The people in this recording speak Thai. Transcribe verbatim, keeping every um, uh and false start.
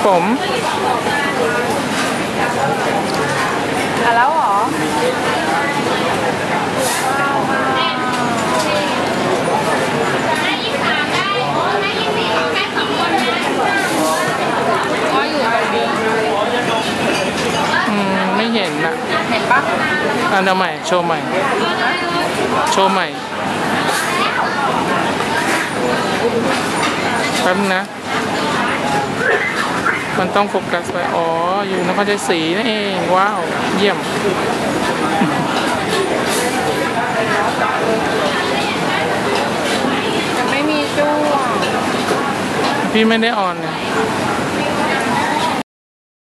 ผมอ่ะแล้วเหรออ๋ออยู่ตรงนี้อืมไม่เห็นนะเห็นปะอันใหม่โชว์ใหม่โชว์ใหม่แป๊บนะมันต้องโฟกัสไปอ๋ออยู่นครชัยศรีนั่นเองว้าวเยี่ยมยังไม่มีจู้อ่ะพี่ไม่ได้ออนเลย